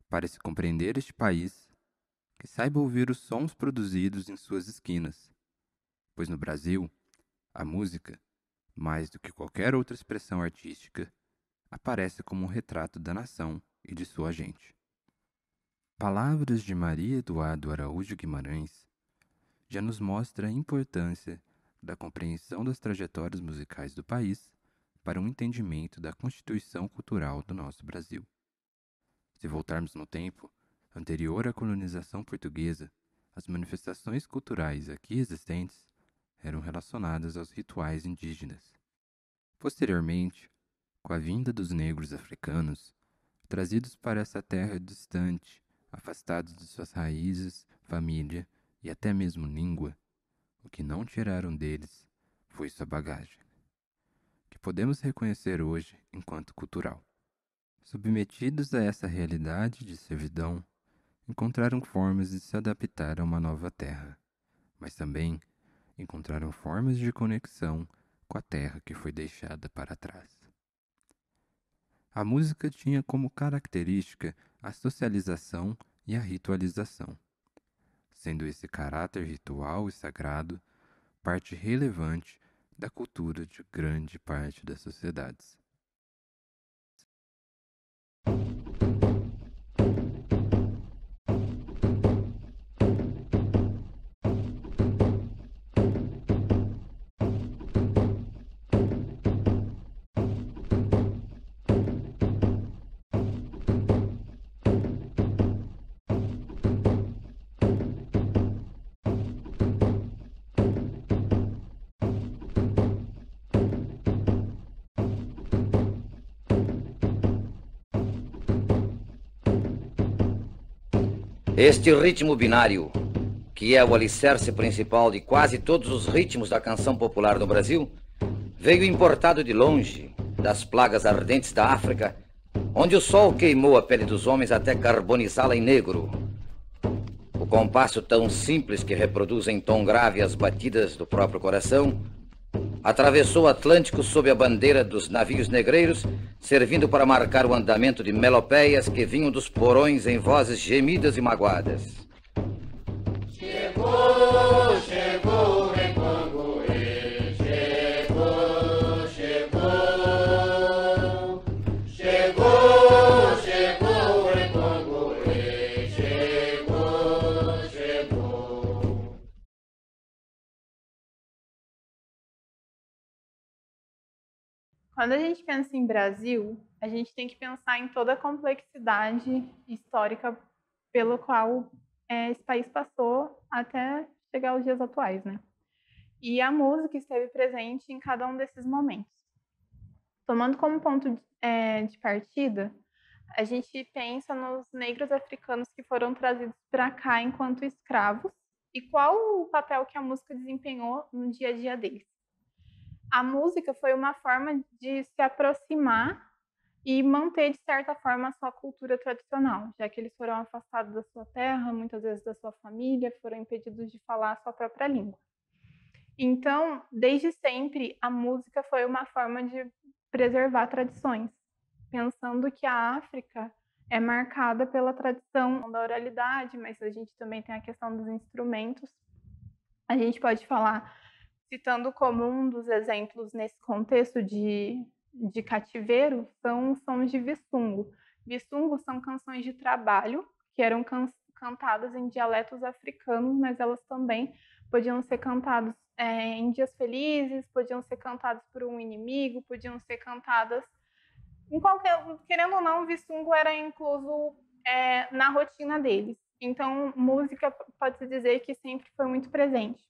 Para se compreender este país, que saiba ouvir os sons produzidos em suas esquinas, pois no Brasil, a música, mais do que qualquer outra expressão artística, aparece como um retrato da nação e de sua gente. Palavras de Maria Eduardo Araújo Guimarães já nos mostra a importância da compreensão das trajetórias musicais do país para um entendimento da constituição cultural do nosso Brasil. Se voltarmos no tempo, anterior à colonização portuguesa, as manifestações culturais aqui existentes eram relacionadas aos rituais indígenas. Posteriormente, com a vinda dos negros africanos, trazidos para essa terra distante, afastados de suas raízes, família e até mesmo língua, o que não tiraram deles foi sua bagagem, que podemos reconhecer hoje enquanto cultural. Submetidos a essa realidade de servidão, encontraram formas de se adaptar a uma nova terra, mas também encontraram formas de conexão com a terra que foi deixada para trás. A música tinha como característica a socialização e a ritualização, sendo esse caráter ritual e sagrado parte relevante da cultura de grande parte das sociedades. Este ritmo binário, que é o alicerce principal de quase todos os ritmos da canção popular no Brasil, veio importado de longe, das plagas ardentes da África, onde o sol queimou a pele dos homens até carbonizá-la em negro. O compasso tão simples que reproduz em tom grave as batidas do próprio coração, atravessou o Atlântico sob a bandeira dos navios negreiros, servindo para marcar o andamento de melopeias que vinham dos porões em vozes gemidas e magoadas. Chegou, chegou, Repanguê, chegou, chegou. Chegou, chegou, Repanguê, chegou, chegou. Quando a gente pensa em Brasil, a gente tem que pensar em toda a complexidade histórica pelo qual esse país passou até chegar aos dias atuais, né? E a música esteve presente em cada um desses momentos. Tomando como ponto de partida, a gente pensa nos negros africanos que foram trazidos para cá enquanto escravos e qual o papel que a música desempenhou no dia a dia deles. A música foi uma forma de se aproximar e manter, de certa forma, a sua cultura tradicional, já que eles foram afastados da sua terra, muitas vezes da sua família, foram impedidos de falar a sua própria língua. Então, desde sempre, a música foi uma forma de preservar tradições, pensando que a África é marcada pela tradição da oralidade, mas a gente também tem a questão dos instrumentos. A gente pode falar, citando como um dos exemplos nesse contexto de cativeiro, são sons de visungo. Visungo são canções de trabalho que eram cantadas em dialetos africanos, mas elas também podiam ser cantadas em dias felizes, podiam ser cantadas por um inimigo, podiam ser cantadas em qualquer... Querendo ou não, o visungo era incluso na rotina deles. Então, música pode-se dizer que sempre foi muito presente.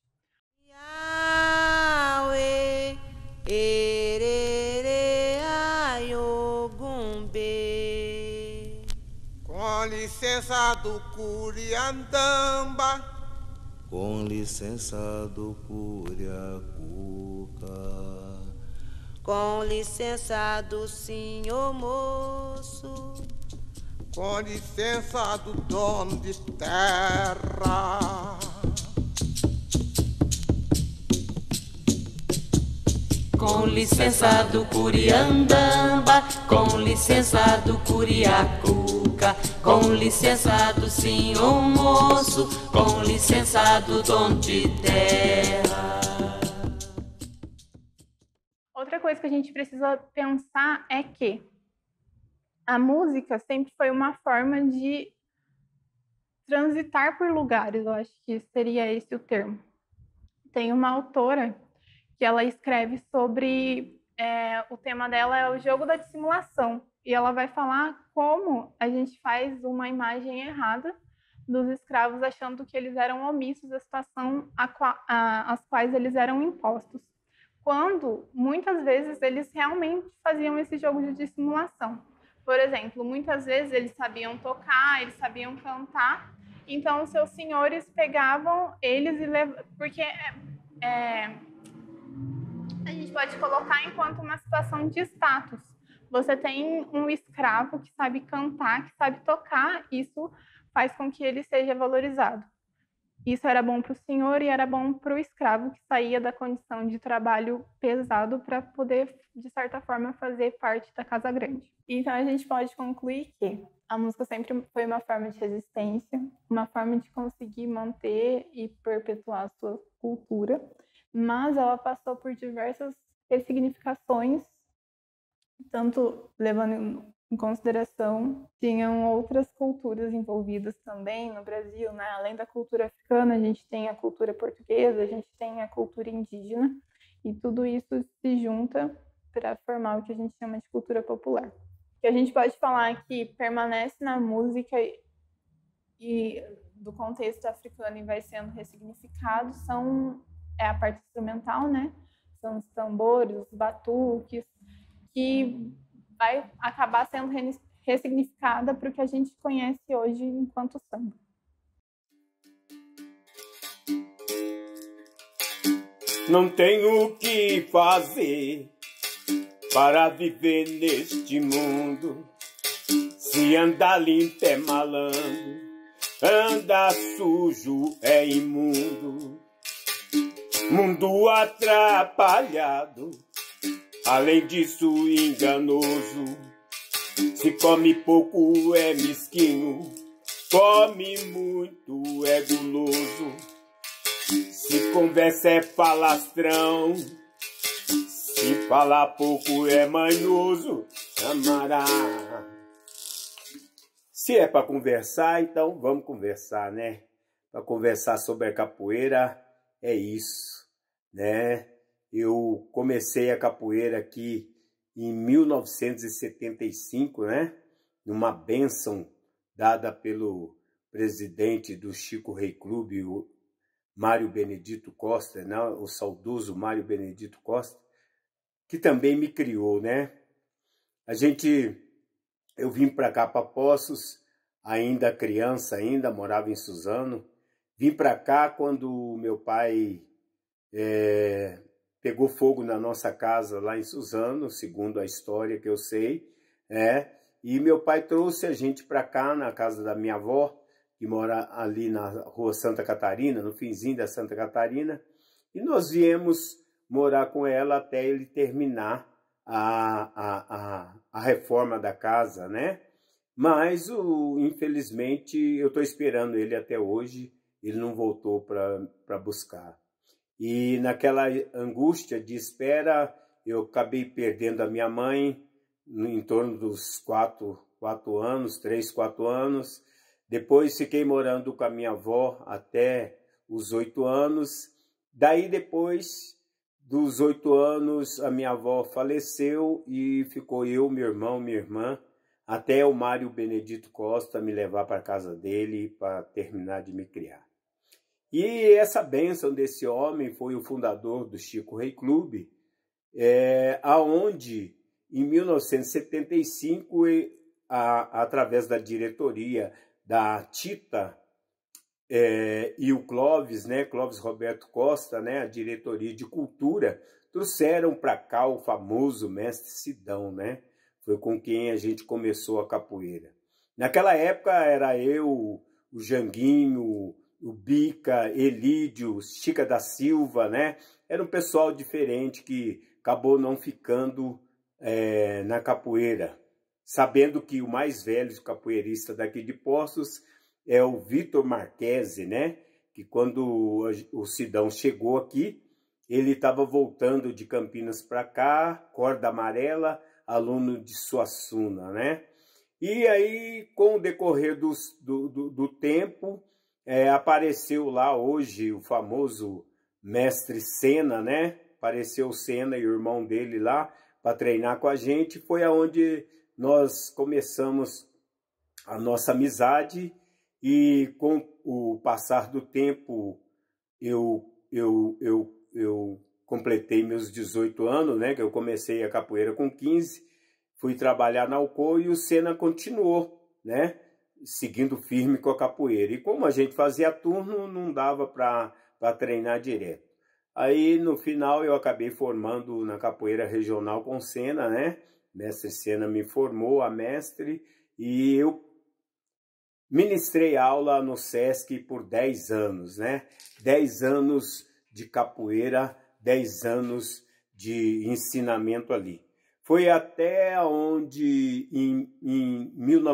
Yahweh, erere, ayogumbe. Com licença do Curiandamba, com licença do Curiacuca, com licença do senhor moço, com licença do dono de terra. Com licença do Curiandamba, com licença do Curiacuca. Muvuca. Com licença do senhor moço, com licença do dono de terra. Outra coisa que a gente precisa pensar é que a música sempre foi uma forma de transitar por lugares, eu acho que seria esse o termo. Tem uma autora que ela escreve sobre, o tema dela é o jogo da dissimulação, e ela vai falar como a gente faz uma imagem errada dos escravos, achando que eles eram omissos à situação às quais eles eram impostos, quando muitas vezes eles realmente faziam esse jogo de dissimulação. Por exemplo, muitas vezes eles sabiam tocar, eles sabiam cantar, então os seus senhores pegavam eles e levavam, porque a gente pode colocar enquanto uma situação de status. Você tem um escravo que sabe cantar, que sabe tocar, isso faz com que ele seja valorizado. Isso era bom para o senhor e era bom para o escravo que saía da condição de trabalho pesado para poder, de certa forma, fazer parte da casa grande. Então a gente pode concluir que a música sempre foi uma forma de resistência, uma forma de conseguir manter e perpetuar a sua cultura, mas ela passou por diversas ressignificações, tanto levando em consideração, tinham outras culturas envolvidas também no Brasil, né? Além da cultura africana, a gente tem a cultura portuguesa, a gente tem a cultura indígena, e tudo isso se junta para formar o que a gente chama de cultura popular. O que a gente pode falar que permanece na música e do contexto africano e vai sendo ressignificado é a parte instrumental, né? São os tambores, os batuques, que vai acabar sendo ressignificada para o que a gente conhece hoje enquanto samba. Não tenho o que fazer para viver neste mundo. Se andar limpo é malandro, andar sujo é imundo. Mundo atrapalhado, além disso enganoso. Se come pouco é mesquinho, come muito é guloso. Se conversa é falastrão, se falar pouco é manhoso. Amará. Se é para conversar, então vamos conversar, né? Para conversar sobre a capoeira é isso, né? Eu comecei a capoeira aqui em 1975, né? Numa bênção dada pelo presidente do Chico Rei Clube, o Mário Benedito Costa, né? O saudoso Mário Benedito Costa, que também me criou, né? Eu vim para cá, para Poços, ainda criança, morava em Suzano. Vim para cá quando meu pai pegou fogo na nossa casa lá em Suzano, segundo a história que eu sei, e meu pai trouxe a gente para cá, na casa da minha avó, que mora ali na rua Santa Catarina, no finzinho da Santa Catarina, e nós viemos morar com ela até ele terminar a reforma da casa, né? Mas, infelizmente, eu estou esperando ele até hoje, ele não voltou para buscar. E naquela angústia de espera, eu acabei perdendo a minha mãe em torno dos 3, 4 anos. Depois fiquei morando com a minha avó até os 8 anos. Daí depois dos 8 anos, a minha avó faleceu e ficou eu, meu irmão, minha irmã, até o Mário Benedito Costa me levar para a casa dele para terminar de me criar. E essa bênção desse homem foi o fundador do Chico Rei Clube, aonde em 1975, através da diretoria da Tita e o Clóvis, né, Clóvis Roberto Costa, né, a diretoria de cultura, trouxeram para cá o famoso mestre Sidão, né? Foi com quem a gente começou a capoeira. Naquela época era eu, o Janguinho, o Bica, Elídio, Chica da Silva, né? Era um pessoal diferente que acabou não ficando na capoeira. sabendo que o mais velho capoeirista daqui de Poços é o Vitor Marquese, né? Que quando o Sidão chegou aqui, ele estava voltando de Campinas para cá, corda amarela, aluno de Suassuna, né? E aí, com o decorrer do tempo, apareceu lá hoje o famoso mestre Sena, né? Apareceu o Sena e o irmão dele lá para treinar com a gente. Foi aonde nós começamos a nossa amizade e com o passar do tempo eu completei meus 18 anos, né? Que eu comecei a capoeira com 15, fui trabalhar na Alcoa e o Sena continuou, né? Seguindo firme com a capoeira. E como a gente fazia turno, não dava para treinar direto. Aí, no final, eu acabei formando na capoeira regional com o Sena, né? Mestre Sena me formou a mestre e eu ministrei aula no Sesc por 10 anos, né? 10 anos de capoeira, 10 anos de ensinamento ali. Foi até onde, em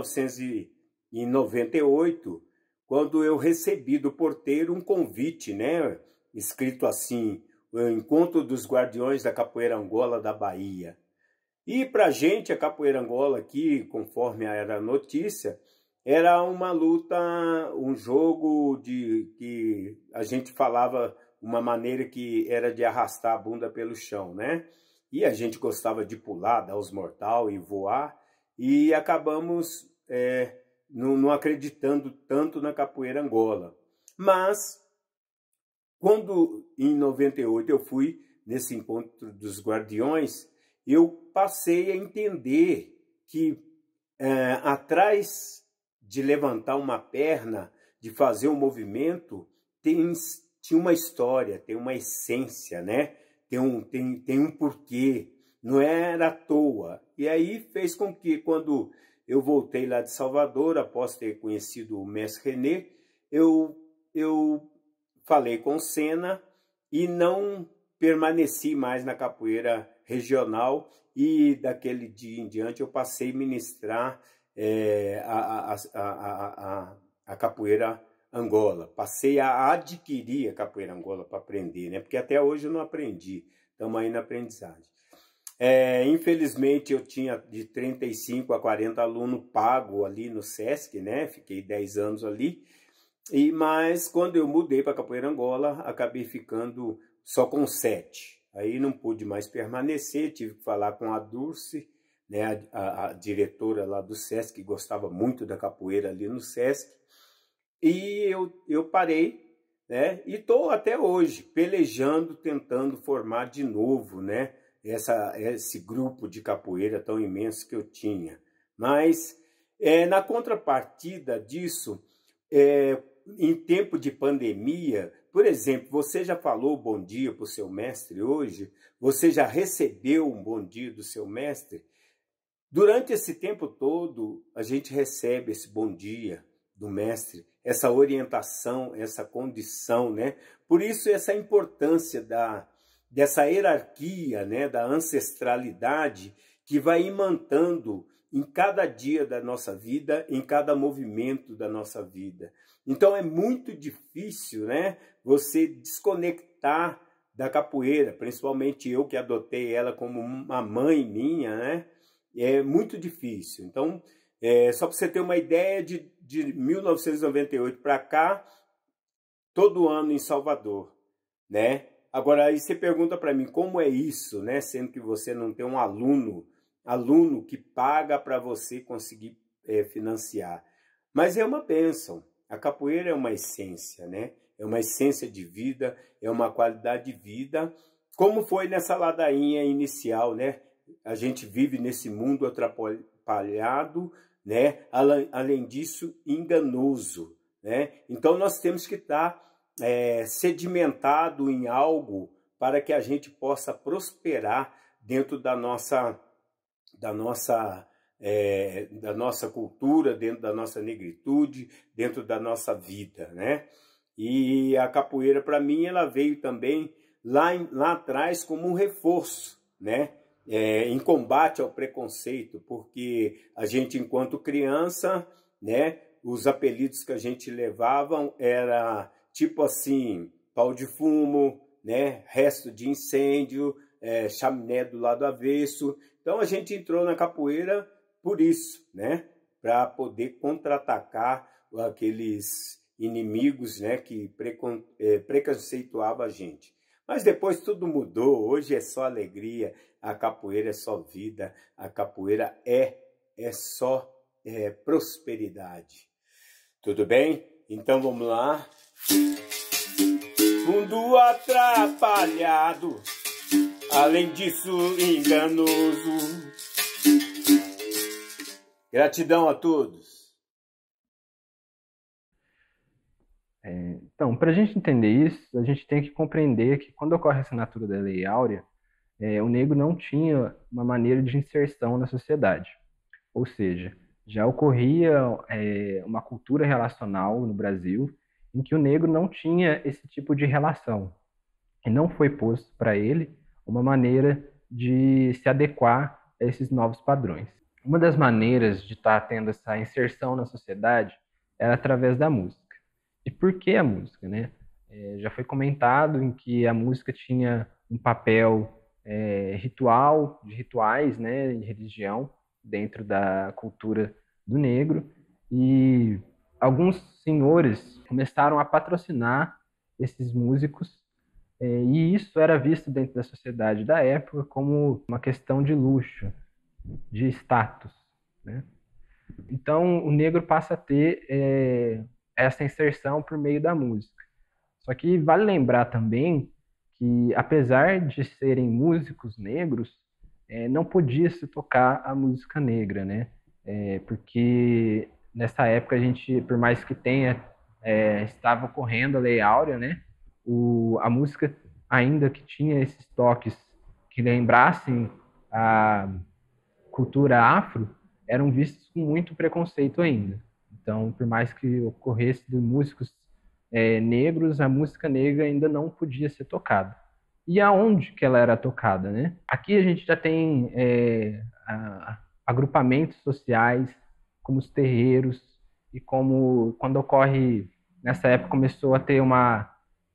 1998, quando eu recebi do porteiro um convite, né? Escrito assim, o Encontro dos Guardiões da Capoeira Angola da Bahia. E para a gente, a Capoeira Angola aqui, conforme era a notícia, era uma luta, um jogo que a gente falava uma maneira que era de arrastar a bunda pelo chão, né? E a gente gostava de pular, dar os mortal e voar, e acabamos não acreditando tanto na Capoeira Angola. Mas, quando em 98 eu fui nesse Encontro dos Guardiões, eu passei a entender que atrás de levantar uma perna, de fazer um movimento, tinha uma história, tem uma essência, né? Tem um porquê, não era à toa. E aí fez com que, quando eu voltei lá de Salvador, após ter conhecido o mestre René, eu falei com o Sena e não permaneci mais na capoeira regional, e daquele dia em diante eu passei a ministrar a capoeira Angola. Passei a adquirir a capoeira Angola para aprender, né? Porque até hoje eu não aprendi, estamos aí na aprendizagem. Infelizmente eu tinha de 35 a 40 alunos pago ali no Sesc, né? Fiquei 10 anos ali. Mas quando eu mudei para Capoeira Angola, acabei ficando só com 7. Aí não pude mais permanecer, tive que falar com a Dulce, né, a diretora lá do Sesc, que gostava muito da capoeira ali no Sesc. E eu parei, né, e estou até hoje pelejando, tentando formar de novo, né, esse grupo de capoeira tão imenso que eu tinha. Mas, na contrapartida disso, em tempo de pandemia, por exemplo, você já falou bom dia para o seu mestre hoje? Você já recebeu um bom dia do seu mestre? Durante esse tempo todo, a gente recebe esse bom dia do mestre, essa orientação, essa condição, né? Por isso, essa importância dessa hierarquia, né? Da ancestralidade que vai imantando em cada dia da nossa vida, em cada movimento da nossa vida. Então é muito difícil, né, você desconectar da capoeira, principalmente eu que adotei ela como uma mãe minha, né? É muito difícil. Então, só para você ter uma ideia, de 1998 para cá, todo ano em Salvador, né? Agora, aí você pergunta para mim, como é isso, né? Sendo que você não tem um aluno que paga para você conseguir financiar. Mas é uma bênção. A capoeira é uma essência, né? É uma essência de vida, é uma qualidade de vida, como foi nessa ladainha inicial, né? A gente vive nesse mundo atrapalhado, né? Além disso, enganoso, né? Então nós temos que estar sedimentado em algo para que a gente possa prosperar dentro da nossa cultura, dentro da nossa negritude, dentro da nossa vida, né? E a capoeira, para mim, ela veio também lá atrás como um reforço, né? em combate ao preconceito, porque a gente, enquanto criança, né, os apelidos que a gente levava era tipo assim, pau de fumo, né, resto de incêndio, chaminé do lado avesso. Então a gente entrou na capoeira por isso, né, para poder contra-atacar aqueles inimigos, né, que preconceituavam a gente. Mas depois tudo mudou, hoje é só alegria, a capoeira é só vida, a capoeira é só prosperidade. Tudo bem? Então vamos lá. Mundo atrapalhado, além disso enganoso. Gratidão a todos. Então, para a gente entender isso, a gente tem que compreender que quando ocorre a assinatura da Lei Áurea, o negro não tinha uma maneira de inserção na sociedade. Ou seja, já ocorria uma cultura relacional no Brasil em que o negro não tinha esse tipo de relação. E não foi posto para ele uma maneira de se adequar a esses novos padrões. Uma das maneiras de estar tendo essa inserção na sociedade era através da música. E por que a música, né? Já foi comentado em que a música tinha um papel rituais, né, de religião, dentro da cultura do negro, e alguns senhores começaram a patrocinar esses músicos, e isso era visto dentro da sociedade da época como uma questão de luxo, de status, né? Então o negro passa a ter essa inserção por meio da música. Só que vale lembrar também que, apesar de serem músicos negros, não podia se tocar a música negra, né? Porque nessa época a gente, por mais que estava ocorrendo a Lei Áurea, né? A música, ainda que tinha esses toques que lembrassem a cultura afro, eram vistos com muito preconceito ainda. Então, por mais que ocorresse de músicos negros, a música negra ainda não podia ser tocada. E aonde que ela era tocada, né? Aqui a gente já tem agrupamentos sociais, como os terreiros, e como quando ocorre, nessa época começou a ter uma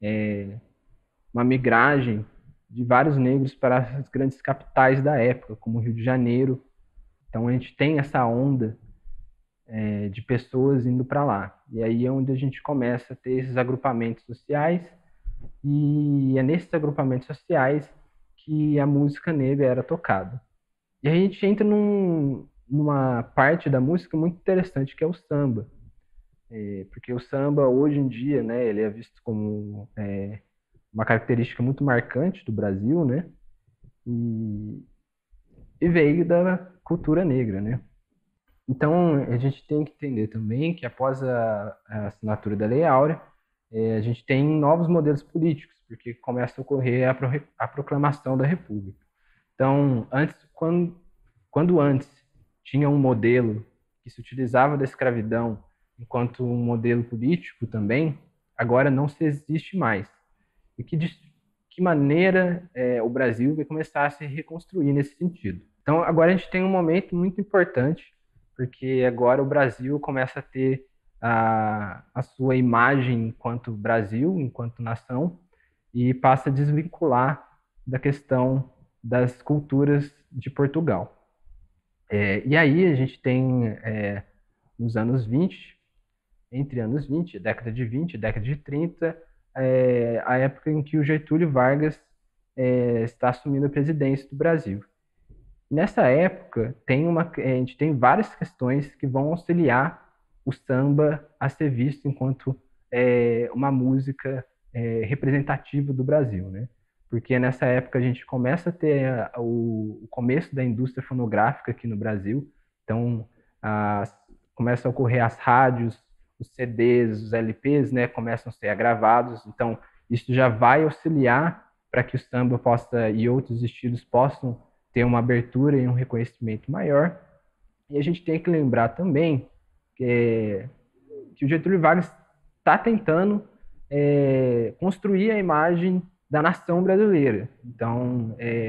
migragem de vários negros para as grandes capitais da época, como o Rio de Janeiro. Então a gente tem essa onda de pessoas indo para lá. E aí é onde a gente começa a ter esses agrupamentos sociais, e é nesses agrupamentos sociais que a música negra era tocada. E a gente entra numa parte da música muito interessante, que é o samba. Porque o samba, hoje em dia, né, ele é visto como uma característica muito marcante do Brasil, né? E veio da cultura negra, né? Então, a gente tem que entender também que após a assinatura da Lei Áurea, a gente tem novos modelos políticos, porque começa a ocorrer a proclamação da República. Então, quando antes tinha um modelo que se utilizava da escravidão enquanto um modelo político também, agora não se existe mais. E de que maneira o Brasil vai começar a se reconstruir nesse sentido. Então, agora a gente tem um momento muito importante, porque agora o Brasil começa a ter a sua imagem enquanto Brasil, enquanto nação, e passa a desvincular da questão das culturas de Portugal. E aí a gente tem, nos anos 20, entre anos 20, década de 20, década de 30, a época em que o Getúlio Vargas está assumindo a presidência do Brasil. Nessa época, a gente tem várias questões que vão auxiliar o samba a ser visto enquanto uma música representativa do Brasil, né? Porque nessa época a gente começa a ter o começo da indústria fonográfica aqui no Brasil. Então, começam a ocorrer as rádios, os CDs, os LPs, né, começam a ser gravados. Então, isso já vai auxiliar para que o samba e outros estilos possam ter uma abertura e um reconhecimento maior. E a gente tem que lembrar também que o Getúlio Vargas está tentando construir a imagem da nação brasileira. Então,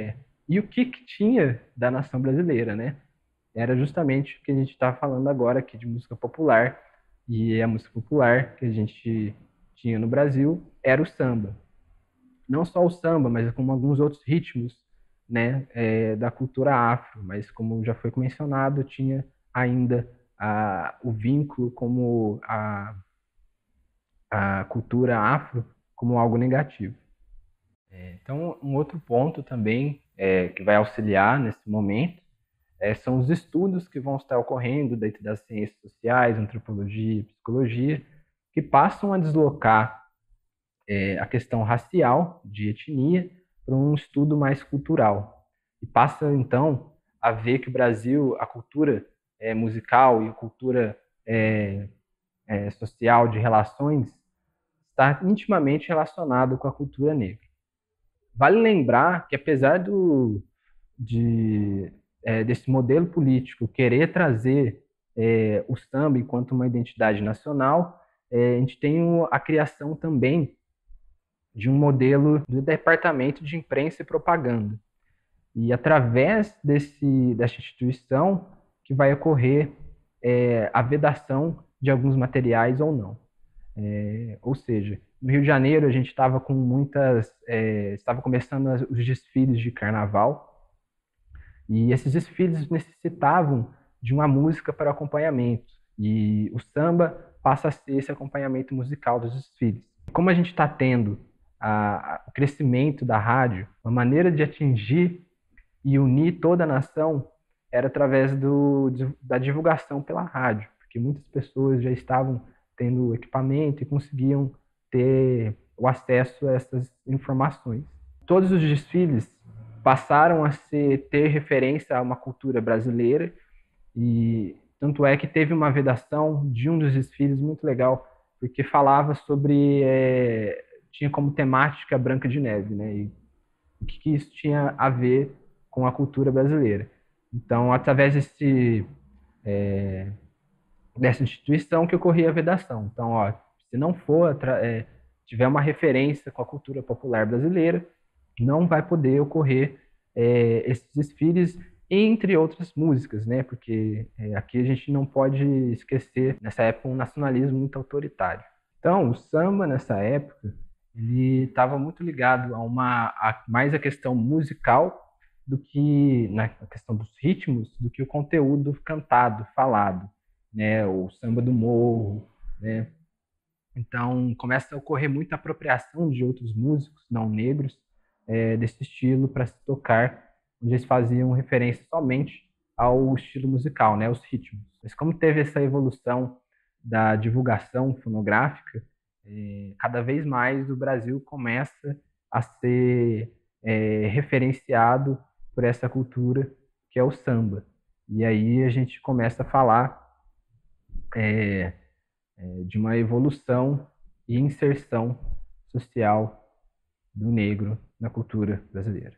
E o que tinha da nação brasileira, né? Era justamente o que a gente está falando agora aqui de música popular. E a música popular que a gente tinha no Brasil era o samba. Não só o samba, mas como alguns outros ritmos, né, da cultura afro. Mas como já foi mencionado, tinha ainda o vínculo como a cultura afro como algo negativo. Então, um outro ponto também que vai auxiliar nesse momento são os estudos que vão estar ocorrendo dentro das ciências sociais, antropologia, psicologia, que passam a deslocar a questão racial, de etnia, para um estudo mais cultural. E passa, então, a ver que o Brasil, a cultura musical e a cultura social de relações está intimamente relacionado com a cultura negra. Vale lembrar que, apesar desse modelo político querer trazer o samba enquanto uma identidade nacional, a gente tem a criação também de um modelo do Departamento de Imprensa e Propaganda. E através dessa instituição que vai ocorrer a vedação de alguns materiais ou não. Ou seja, no Rio de Janeiro a gente estava com estava começando os desfiles de carnaval, e esses desfiles necessitavam de uma música para acompanhamento, e o samba passa a ser esse acompanhamento musical dos desfiles. Como a gente está tendo o crescimento da rádio, uma maneira de atingir e unir toda a nação era através da divulgação pela rádio, porque muitas pessoas já estavam tendo equipamento e conseguiam ter o acesso a essas informações. Todos os desfiles passaram a ter referência a uma cultura brasileira, e tanto é que teve uma vedação de um dos desfiles muito legal, porque falava sobre tinha como temática Branca de Neve, né? E o que isso tinha a ver com a cultura brasileira. Então, através dessa instituição que ocorria a vedação. Então, se não tiver uma referência com a cultura popular brasileira, não vai poder ocorrer esses desfiles, entre outras músicas, né? Porque aqui a gente não pode esquecer, nessa época, um nacionalismo muito autoritário. Então, o samba, nessa época, ele estava muito ligado mais a questão musical do que na questão dos ritmos, do que o conteúdo cantado, falado, né? O samba do morro, né? Então começa a ocorrer muita apropriação de outros músicos não negros desse estilo para se tocar, onde eles faziam referência somente ao estilo musical, né? Os ritmos. Mas como teve essa evolução da divulgação fonográfica, cada vez mais o Brasil começa a ser referenciado por essa cultura que é o samba. E aí a gente começa a falar de uma evolução e inserção social do negro na cultura brasileira.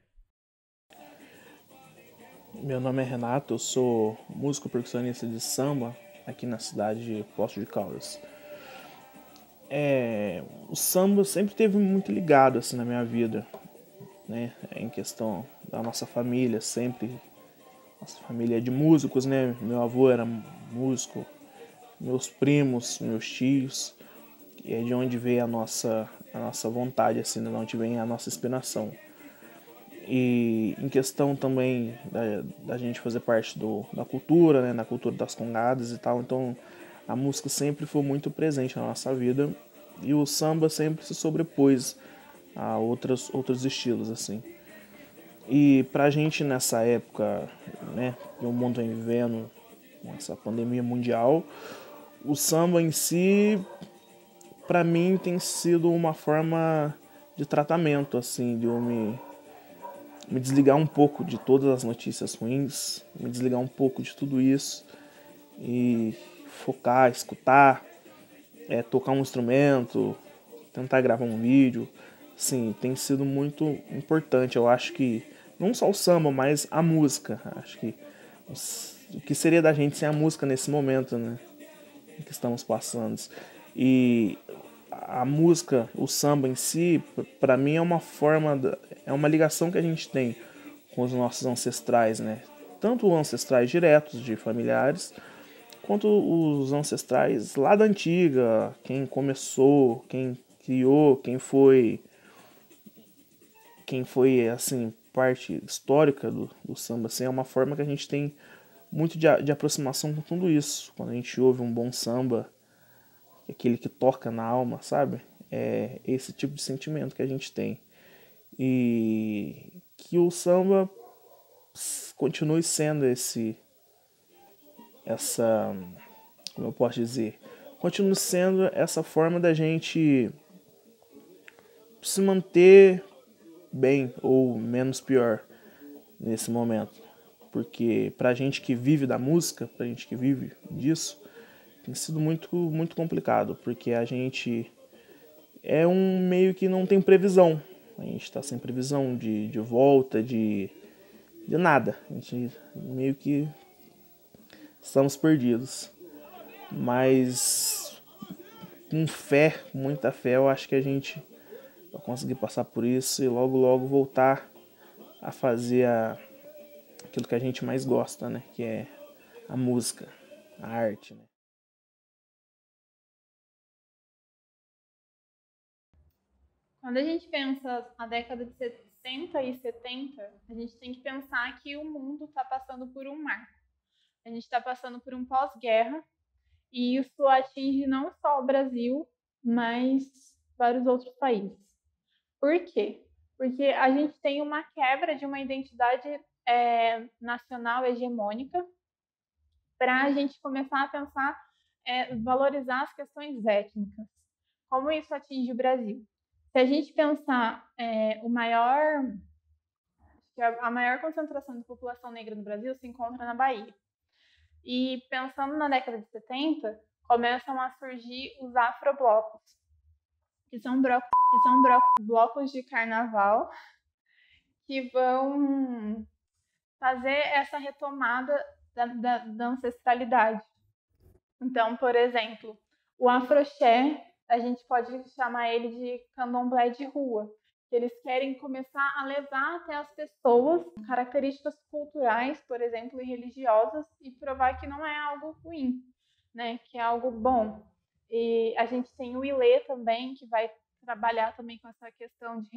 Meu nome é Renato, eu sou músico percussionista de samba aqui na cidade de Poços de Caldas. O samba sempre esteve muito ligado assim, na minha vida, né? Em questão da nossa família, sempre. Nossa família é de músicos, né? Meu avô era músico, meus primos, meus tios, e é de onde veio a nossa vontade, assim, de onde vem a nossa inspiração. E em questão também da gente fazer parte da cultura, né? Na cultura das congadas e tal, então a música sempre foi muito presente na nossa vida, e o samba sempre se sobrepôs a outros estilos, assim. E pra gente nessa época, né, que o mundo vem vivendo com essa pandemia mundial, o samba em si, pra mim, tem sido uma forma de tratamento, assim, de eu me desligar um pouco de todas as notícias ruins, me desligar um pouco de tudo isso e focar, escutar, tocar um instrumento, tentar gravar um vídeo. Sim, tem sido muito importante. Eu acho que não só o samba, mas a música. Acho que o que seria da gente sem a música nesse momento, né, que estamos passando. E a música, o samba em si, para mim é uma forma, é uma ligação que a gente tem com os nossos ancestrais, né? Tanto ancestrais diretos de familiares, quanto os ancestrais lá da antiga, quem começou, quem criou, quem foi assim, parte histórica do samba. Assim, é uma forma que a gente tem muito de aproximação com tudo isso. Quando a gente ouve um bom samba, aquele que toca na alma, sabe? É esse tipo de sentimento que a gente tem. E que o samba continue sendo como eu posso dizer, continue sendo essa forma da gente se manter bem ou menos pior nesse momento. Porque pra gente que vive da música, pra gente que vive disso, tem sido muito, muito complicado, porque a gente é um meio que não tem previsão. A gente tá sem previsão de volta, de nada. A gente meio que estamos perdidos. Mas com fé, muita fé, eu acho que a gente vai conseguir passar por isso e logo, logo voltar a fazer aquilo que a gente mais gosta, né? Que é a música, a arte, né? Quando a gente pensa na década de 60 e 70, a gente tem que pensar que o mundo está passando por um marco. A gente está passando por um pós-guerra e isso atinge não só o Brasil, mas vários outros países. Por quê? Porque a gente tem uma quebra de uma identidade nacional hegemônica para a gente começar a pensar, valorizar as questões étnicas. Como isso atinge o Brasil? Se a gente pensar a maior concentração de população negra no Brasil se encontra na Bahia. E pensando na década de 70, começam a surgir os afroblocos, que são blocos de carnaval que vão fazer essa retomada da ancestralidade. Então, por exemplo, o afroxé, a gente pode chamar ele de candomblé de rua, que eles querem começar a levar até as pessoas características culturais, por exemplo, e religiosas, e provar que não é algo ruim, né? Que é algo bom. E a gente tem o Ilê também, que vai trabalhar também com essa questão de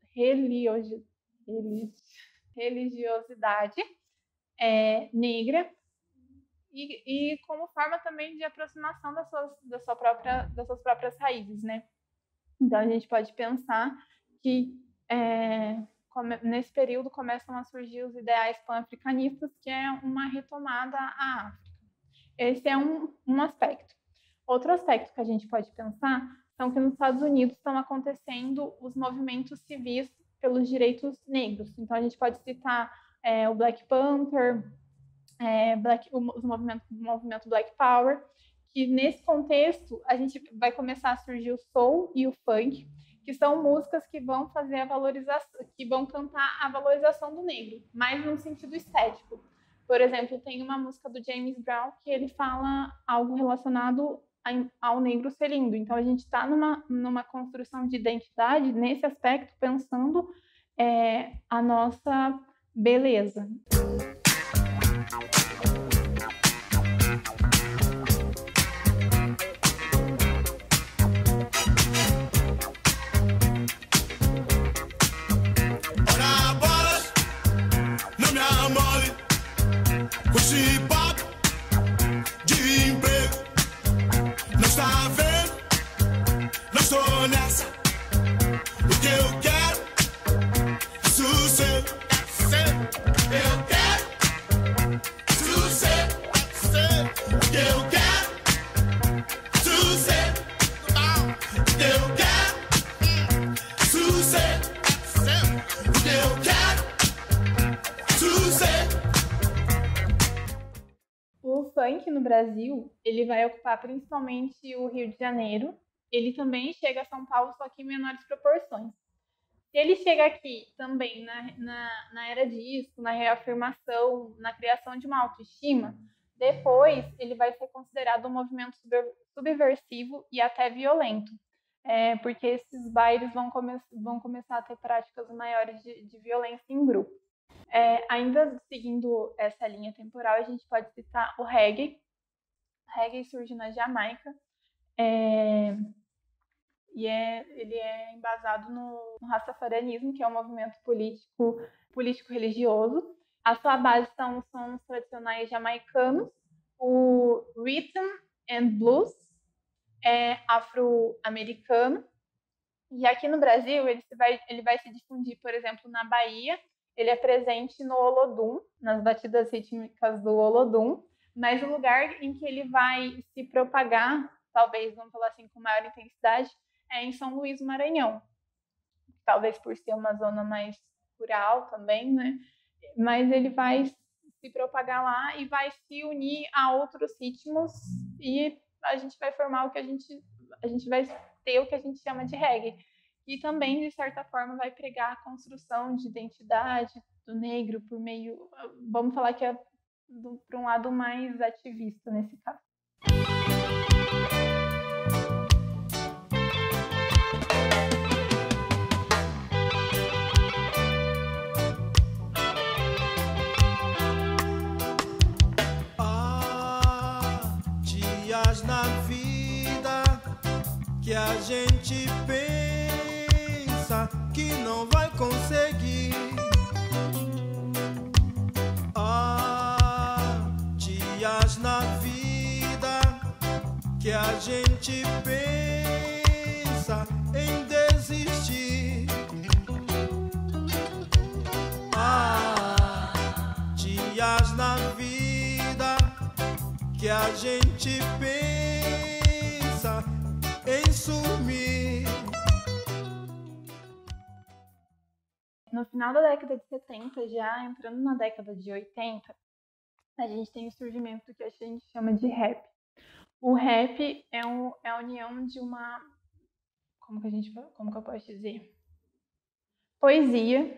religiosidade negra, e como forma também de aproximação das suas próprias raízes, né? Então a gente pode pensar que nesse período começam a surgir os ideais pan-africanistas, que é uma retomada à África. Esse é um aspecto. Outro aspecto que a gente pode pensar são que nos Estados Unidos estão acontecendo os movimentos civis pelos direitos negros. Então a gente pode citar o Black Panther, o movimento Black Power, que nesse contexto a gente vai começar a surgir o soul e o funk, que são músicas que vão fazer a valorização, que vão cantar a valorização do negro, mas num sentido estético. Por exemplo, tem uma música do James Brown que ele fala algo relacionado ao negro ser lindo. Então a gente está numa construção de identidade nesse aspecto, pensando a nossa beleza. O funk no Brasil, ele vai ocupar principalmente o Rio de Janeiro. Ele também chega a São Paulo, só que em menores proporções. Se ele chega aqui também na era disco, na reafirmação, na criação de uma autoestima, depois ele vai ser considerado um movimento subversivo e até violento, porque esses bailes vão começar a ter práticas maiores de violência em grupo. Ainda seguindo essa linha temporal, a gente pode citar o reggae. O reggae surge na Jamaica e ele é embasado no rastafarianismo, que é um movimento político-religioso. A sua base são os sons tradicionais jamaicanos, o rhythm and blues afro-americano. E aqui no Brasil, ele vai se difundir, por exemplo, na Bahia. Ele é presente no Olodum, nas batidas rítmicas do Olodum, mas o lugar em que ele vai se propagar, talvez, vamos falar assim, com maior intensidade, é em São Luís do Maranhão. Talvez por ser uma zona mais rural também, né? Mas ele vai se propagar lá e vai se unir a outros ritmos e a gente vai formar a gente vai ter o que a gente chama de reggae. E também, de certa forma, vai pregar a construção de identidade do negro por meio, vamos falar que é para um lado mais ativista nesse caso. Dias na vida que a gente pensa que não vai conseguir. Dias na vida que a gente pensa em desistir. Dias na vida que a gente pensa em sumir. No final da década de 70, já entrando na década de 80, a gente tem o surgimento do que a gente chama de rap. O rap é a união de uma, como que eu posso dizer? Poesia,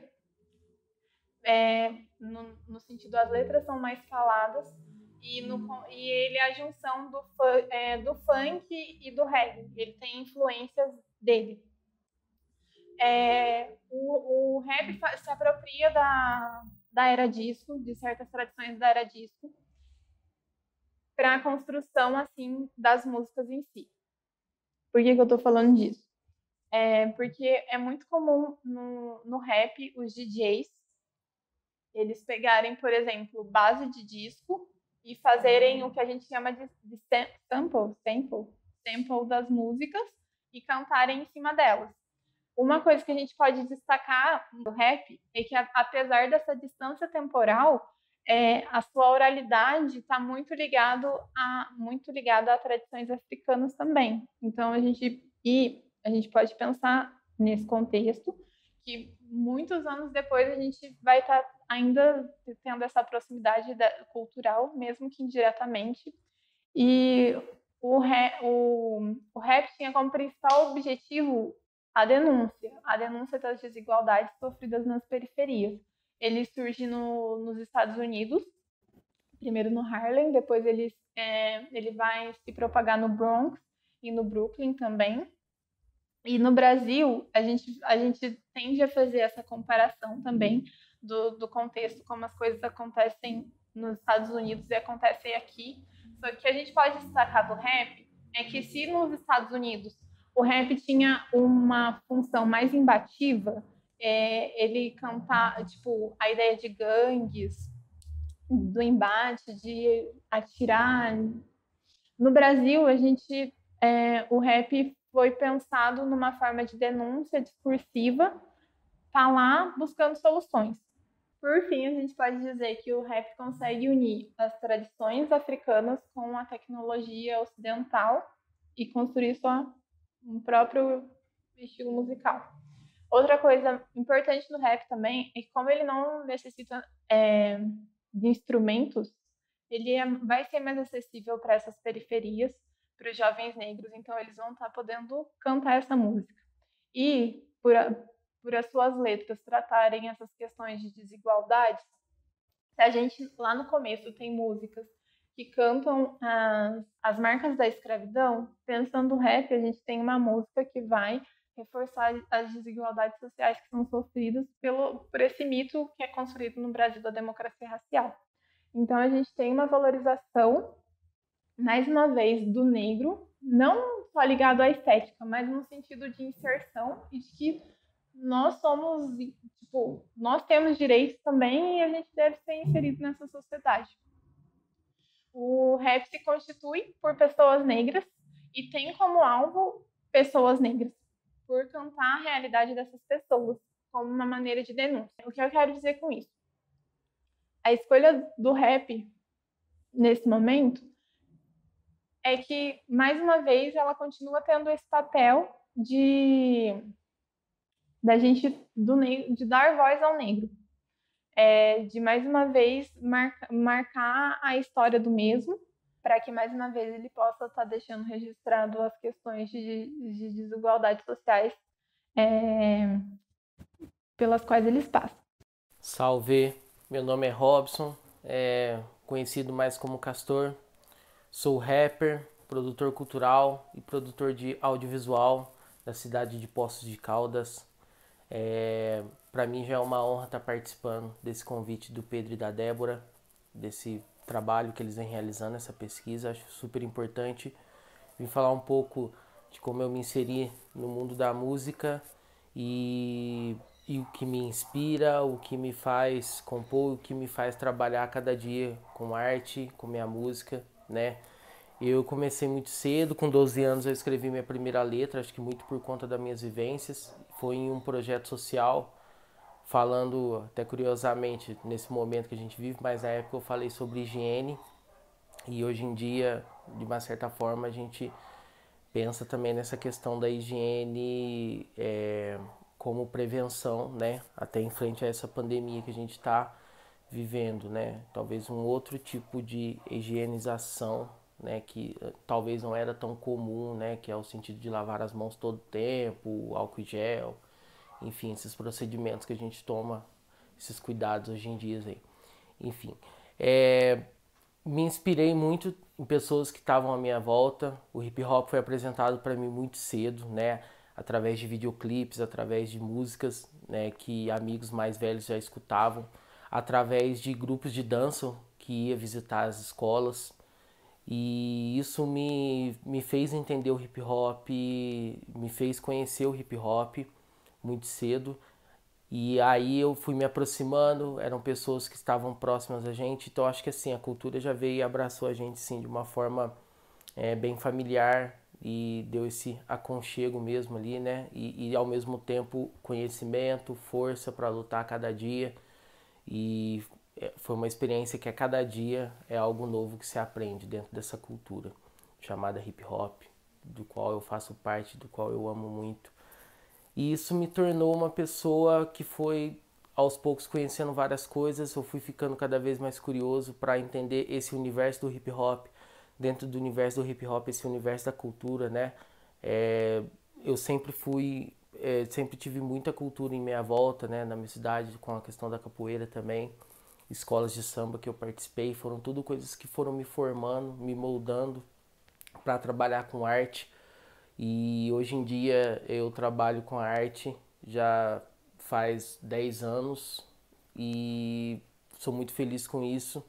no sentido, as letras são mais faladas, e ele é a junção do funk e do reggae. Ele tem influências dele. O rap se apropria da era disco, de certas tradições da era disco, para a construção assim das músicas em si. Por que eu estou falando disso? Porque é muito comum no rap os DJs eles pegarem, por exemplo, base de disco e fazerem o que a gente chama de sample das músicas e cantarem em cima delas. Uma coisa que a gente pode destacar no rap é que, apesar dessa distância temporal, a sua oralidade está muito ligada a tradições africanas também. Então, a gente pode pensar nesse contexto que muitos anos depois a gente vai estar ainda tendo essa proximidade cultural, mesmo que indiretamente. E o rap tinha como principal objetivo a denúncia das desigualdades sofridas nas periferias. Ele surge nos Estados Unidos, primeiro no Harlem, depois ele vai se propagar no Bronx e no Brooklyn também. E no Brasil, a gente tende a fazer essa comparação também do contexto, como as coisas acontecem nos Estados Unidos e acontecem aqui. Só que a gente pode destacar do rap é que se nos Estados Unidos o rap tinha uma função mais imbativa, ele cantar, tipo, a ideia de gangues, do embate, de atirar. No Brasil, o rap foi pensado numa forma de denúncia discursiva, falar buscando soluções. Por fim, a gente pode dizer que o rap consegue unir as tradições africanas com a tecnologia ocidental e construir um próprio estilo musical. Outra coisa importante no rap também é que, como ele não necessita de instrumentos, ele vai ser mais acessível para essas periferias, para os jovens negros, então eles vão estar podendo cantar essa música. E, por as suas letras tratarem essas questões de desigualdade, a gente, lá no começo, tem músicas que cantam as marcas da escravidão. Pensando no rap, a gente tem uma música que vai reforçar as desigualdades sociais que são sofridas por esse mito que é construído no Brasil da democracia racial. Então a gente tem uma valorização, mais uma vez, do negro, não só ligado à estética, mas no sentido de inserção e de que nós somos, tipo, nós temos direitos também e a gente deve ser inserido nessa sociedade. O rap se constitui por pessoas negras e tem como alvo pessoas negras, por cantar a realidade dessas pessoas como uma maneira de denúncia. O que eu quero dizer com isso? A escolha do rap nesse momento é que, mais uma vez, ela continua tendo esse papel de dar voz ao negro, de mais uma vez marcar a história do mesmo, para que mais uma vez ele possa estar deixando registrado as questões de desigualdades sociais pelas quais eles passam. Salve, meu nome é Robson, conhecido mais como Castor. Sou rapper, produtor cultural e produtor de audiovisual da cidade de Poços de Caldas. Para mim já é uma honra estar participando desse convite do Pedro e da Débora, desse trabalho que eles vêm realizando, essa pesquisa. Acho super importante. Vim falar um pouco de como eu me inseri no mundo da música e o que me inspira, o que me faz compor, o que me faz trabalhar cada dia com arte, com minha música, né? Eu comecei muito cedo, com 12 anos eu escrevi minha primeira letra, acho que muito por conta das minhas vivências. Foi em um projeto social, falando, até curiosamente, nesse momento que a gente vive, mas na época eu falei sobre higiene. E hoje em dia, de uma certa forma, a gente pensa também nessa questão da higiene como prevenção, né? Até em frente a essa pandemia que a gente está vivendo, né? Talvez um outro tipo de higienização, né, que talvez não era tão comum, né, que é o sentido de lavar as mãos todo tempo, álcool e gel, enfim, esses procedimentos que a gente toma, esses cuidados hoje em dia aí. Enfim, me inspirei muito em pessoas que estavam à minha volta. O hip hop foi apresentado para mim muito cedo, né, através de videoclipes, através de músicas, né, que amigos mais velhos já escutavam, através de grupos de dança que ia visitar as escolas. E isso me fez entender o hip hop, me fez conhecer o hip hop muito cedo. E aí eu fui me aproximando, eram pessoas que estavam próximas a gente. Então acho que assim, a cultura já veio e abraçou a gente sim, de uma forma bem familiar e deu esse aconchego mesmo ali, né? E ao mesmo tempo conhecimento, força para lutar a cada dia. E foi uma experiência que a cada dia é algo novo que se aprende dentro dessa cultura chamada hip hop, do qual eu faço parte, do qual eu amo muito. E isso me tornou uma pessoa que foi aos poucos conhecendo várias coisas. Eu fui ficando cada vez mais curioso para entender esse universo do hip hop, dentro do universo do hip hop, esse universo da cultura, né? Eu sempre tive muita cultura em minha volta, né? Na minha cidade, com a questão da capoeira também. Escolas de samba que eu participei, foram tudo coisas que foram me formando, me moldando para trabalhar com arte. E hoje em dia eu trabalho com arte já faz 10 anos e sou muito feliz com isso.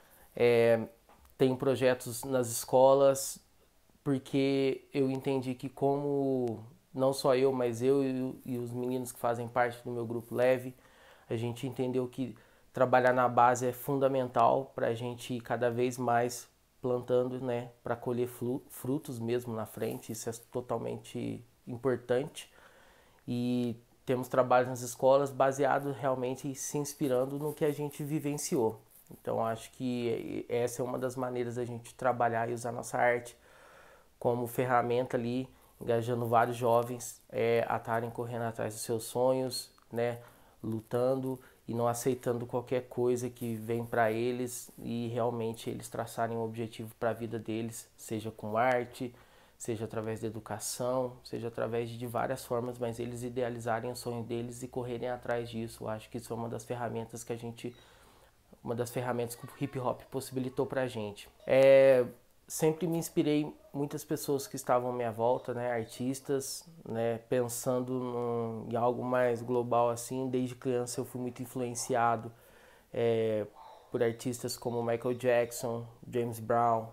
Tenho projetos nas escolas porque eu entendi que como não só eu, mas eu e os meninos que fazem parte do meu grupo Leve, a gente entendeu que trabalhar na base é fundamental para a gente ir cada vez mais plantando, né, para colher frutos mesmo na frente. Isso é totalmente importante. E temos trabalhos nas escolas baseados realmente e se inspirando no que a gente vivenciou. Então acho que essa é uma das maneiras da gente trabalhar e usar nossa arte como ferramenta ali, engajando vários jovens a estarem correndo atrás dos seus sonhos, né, lutando e não aceitando qualquer coisa que vem para eles e realmente eles traçarem um objetivo para a vida deles, seja com arte, seja através da educação, seja através de várias formas, mas eles idealizarem o sonho deles e correrem atrás disso. Eu acho que isso é uma das ferramentas que o hip hop possibilitou pra gente. sempre me inspirei muitas pessoas que estavam à minha volta, né, artistas, né, pensando em algo mais global assim. Desde criança eu fui muito influenciado por artistas como Michael Jackson, James Brown,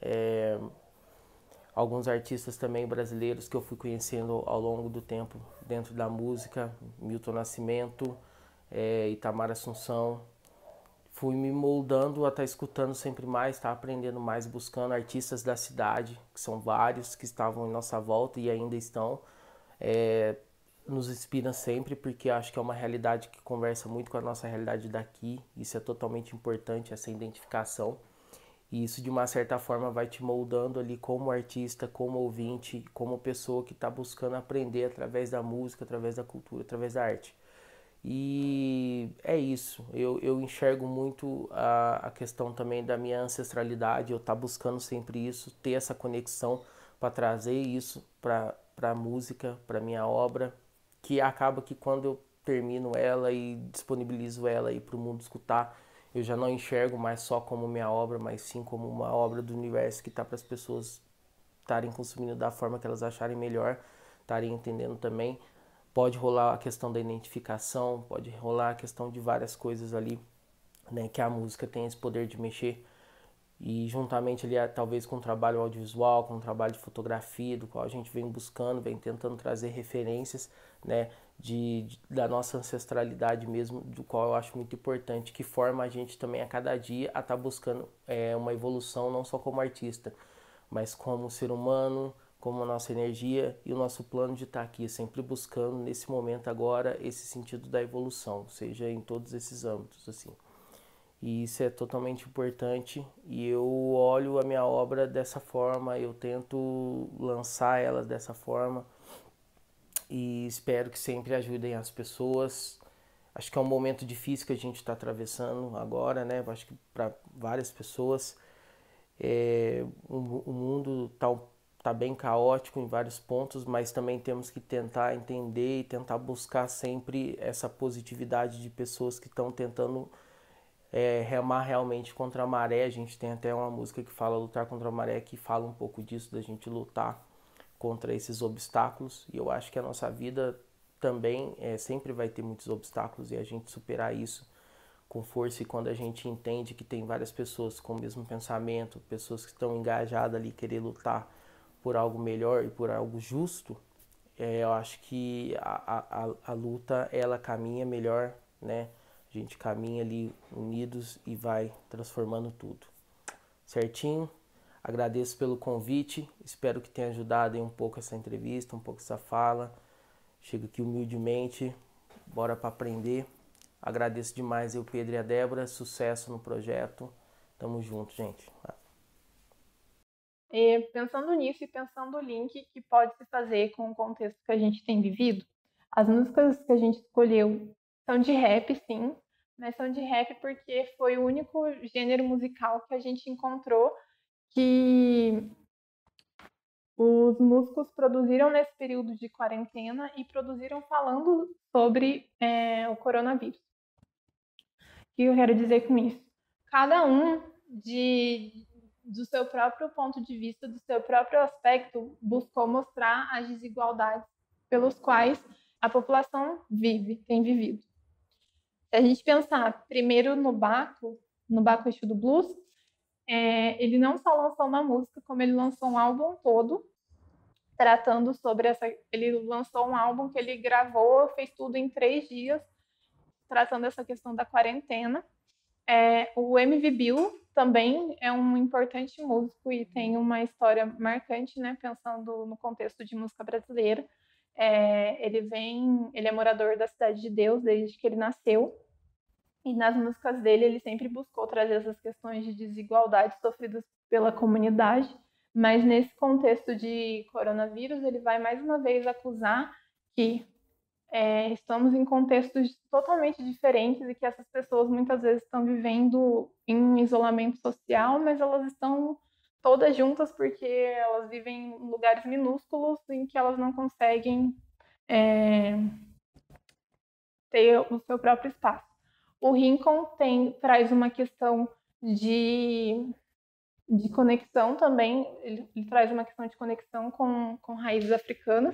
alguns artistas também brasileiros que eu fui conhecendo ao longo do tempo dentro da música, Milton Nascimento, Itamar Assunção. Fui me moldando a estar escutando sempre mais, estar aprendendo mais, buscando artistas da cidade, que são vários, que estavam em nossa volta e ainda estão. Nos inspira sempre, porque acho que é uma realidade que conversa muito com a nossa realidade daqui. Isso é totalmente importante, essa identificação. E isso, de uma certa forma, vai te moldando ali como artista, como ouvinte, como pessoa que está buscando aprender através da música, através da cultura, através da arte. E é isso, eu enxergo muito a questão também da minha ancestralidade, eu estar buscando sempre isso, ter essa conexão para trazer isso para a música, para minha obra, que acaba que quando eu termino ela e disponibilizo ela para o mundo escutar, eu já não enxergo mais só como minha obra, mas sim como uma obra do universo que está para as pessoas estarem consumindo da forma que elas acharem melhor, estarem entendendo também. Pode rolar a questão da identificação, pode rolar a questão de várias coisas ali, né, que a música tem esse poder de mexer. E juntamente ali, talvez com o trabalho audiovisual, com o trabalho de fotografia, do qual a gente vem buscando, vem tentando trazer referências, né, da nossa ancestralidade mesmo, do qual eu acho muito importante, que forma a gente também a cada dia a estar buscando uma evolução, não só como artista, mas como ser humano, como a nossa energia e o nosso plano de estar aqui, sempre buscando nesse momento agora esse sentido da evolução, seja em todos esses âmbitos, assim. E isso é totalmente importante e eu olho a minha obra dessa forma, eu tento lançar ela dessa forma e espero que sempre ajudem as pessoas. Acho que é um momento difícil que a gente está atravessando agora, né? Acho que para várias pessoas o mundo tá bem caótico em vários pontos, mas também temos que tentar entender e tentar buscar sempre essa positividade de pessoas que estão tentando remar realmente contra a maré. A gente tem até uma música que fala lutar contra a maré, que fala um pouco disso, da gente lutar contra esses obstáculos. E eu acho que a nossa vida também sempre vai ter muitos obstáculos e a gente superar isso com força. E quando a gente entende que tem várias pessoas com o mesmo pensamento, pessoas que estão engajadas ali, querer lutar por algo melhor e por algo justo, eu acho que a luta, ela caminha melhor, né? A gente caminha ali unidos e vai transformando tudo. Certinho? Agradeço pelo convite, espero que tenha ajudado em um pouco essa entrevista, um pouco essa fala. Chego aqui humildemente, bora para aprender. Agradeço demais eu, Pedro e a Débora, sucesso no projeto. Tamo junto, gente. Pensando nisso e pensando o link que pode se fazer com o contexto que a gente tem vivido, as músicas que a gente escolheu são de rap, sim, mas são de rap porque foi o único gênero musical que a gente encontrou que os músicos produziram nesse período de quarentena e produziram falando sobre o coronavírus. O que eu quero dizer com isso? Cada um do seu próprio ponto de vista, do seu próprio aspecto, buscou mostrar as desigualdades pelos quais a população tem vivido. Se a gente pensar primeiro no Baco Exu do Blues, ele não só lançou uma música, como ele lançou um álbum todo, tratando sobre ele lançou um álbum que ele gravou, fez tudo em 3 dias, tratando essa questão da quarentena. O MV Bill também é um importante músico e tem uma história marcante, né, pensando no contexto de música brasileira. Ele é morador da Cidade de Deus desde que ele nasceu, e nas músicas dele ele sempre buscou trazer essas questões de desigualdade sofridas pela comunidade, mas nesse contexto de coronavírus ele vai mais uma vez acusar que estamos em contextos totalmente diferentes e que essas pessoas muitas vezes estão vivendo em isolamento social, mas elas estão todas juntas porque elas vivem em lugares minúsculos em que elas não conseguem ter o seu próprio espaço. O Rincon traz uma questão de de conexão também, ele traz uma questão de conexão com raízes africanas,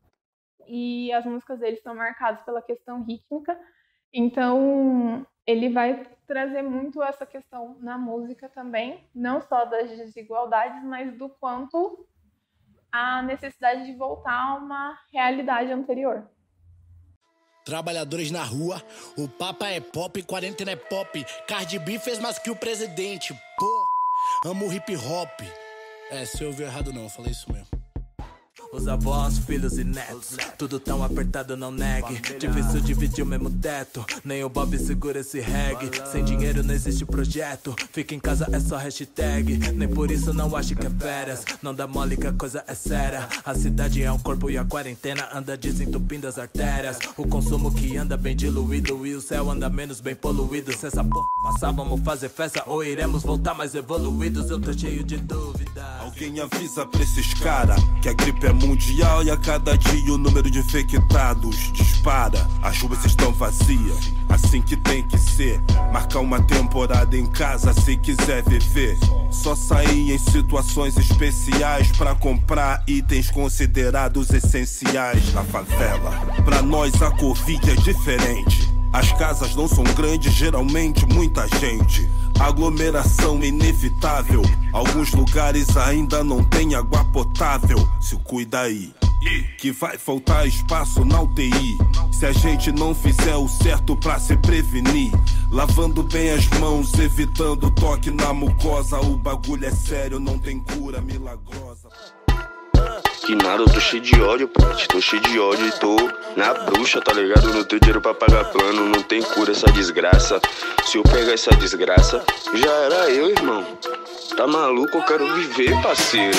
e as músicas dele são marcadas pela questão rítmica, então ele vai trazer muito essa questão na música também, não só das desigualdades, mas do quanto a necessidade de voltar a uma realidade anterior. Trabalhadores na rua, o Papa é pop, quarentena é pop. Cardi B fez mais que o presidente, pô. Amo hip hop. Se eu ouvi errado não, eu falei isso mesmo. Os avós, filhos e netos, tudo tão apertado, não negue. Difícil dividir o mesmo teto, nem o Bob segura esse reggae. Sem dinheiro não existe projeto, fica em casa é só hashtag. Nem por isso não acho que é férias, não dá mole que a coisa é séria. A cidade é um corpo e a quarentena anda desentupindo as artérias. O consumo que anda bem diluído e o céu anda menos bem poluído. Se essa porra passar, vamos fazer festa ou iremos voltar mais evoluídos? Eu tô cheio de dúvidas. Alguém avisa pra esses cara que a gripe é mundial e a cada dia o número de infectados dispara. As ruas estão vazias, assim que tem que ser. Marcar uma temporada em casa se quiser viver. Só sair em situações especiais pra comprar itens considerados essenciais na favela. Pra nós a Covid é diferente. As casas não são grandes, geralmente muita gente. Aglomeração inevitável. Alguns lugares ainda não tem água potável. Se cuida aí, que vai faltar espaço na UTI. Se a gente não fizer o certo pra se prevenir, lavando bem as mãos, evitando toque na mucosa. O bagulho é sério, não tem cura milagrosa. Que nada, eu tô cheio de ódio, Pet. Tô cheio de ódio e tô na bruxa, tá ligado? Não tenho dinheiro pra pagar plano, não tem cura essa desgraça. Se eu pegar essa desgraça, já era eu, irmão. Tá maluco? Eu quero viver, parceiro.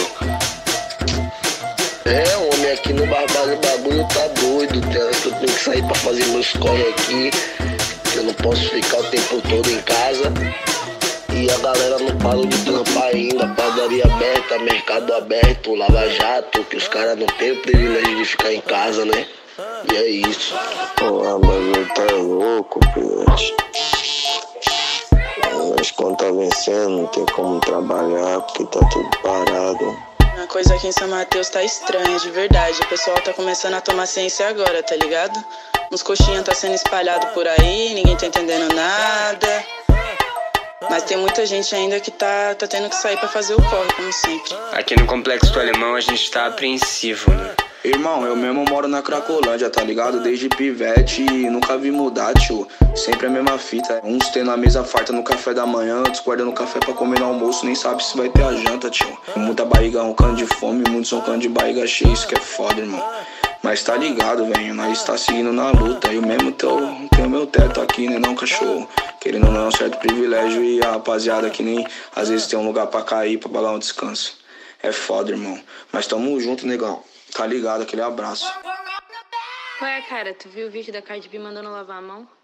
Homem, aqui no Barbado o bagulho tá doido. Eu tenho que sair pra fazer meus corre aqui. Eu não posso ficar o tempo todo em casa. E a galera não parou de trampar ainda. Padaria aberta, mercado aberto, Lava Jato, que os caras não têm o privilégio de ficar em casa, né? E é isso. Porra, bagulho tá louco, peixe. As contas vencendo, não tem como trabalhar porque tá tudo parado. A coisa aqui em São Mateus tá estranha, de verdade. O pessoal tá começando a tomar ciência agora, tá ligado? Uns coxinhas tá sendo espalhado por aí, ninguém tá entendendo nada. Mas tem muita gente ainda que tá tendo que sair pra fazer o corre, como sempre. Aqui no Complexo do Alemão a gente tá apreensivo, né? Irmão, eu mesmo moro na Cracolândia, tá ligado? Desde pivete e nunca vi mudar, tio. Sempre a mesma fita. Uns tendo a mesa farta no café da manhã, outros guardando café pra comer no almoço, nem sabe se vai ter a janta, tio. Muita barriga roncando de fome, muitos roncando de barriga cheia, isso que é foda, irmão. Mas tá ligado, velho, nós tá seguindo na luta. Eu mesmo tenho meu teto aqui, né, não, cachorro? Querendo ou não, é um certo privilégio e a rapaziada que nem às vezes tem um lugar pra cair, pra balar um descanso. É foda, irmão. Mas tamo junto, negão. Tá ligado, aquele abraço. Ué, cara, tu viu o vídeo da Cardi B mandando lavar a mão?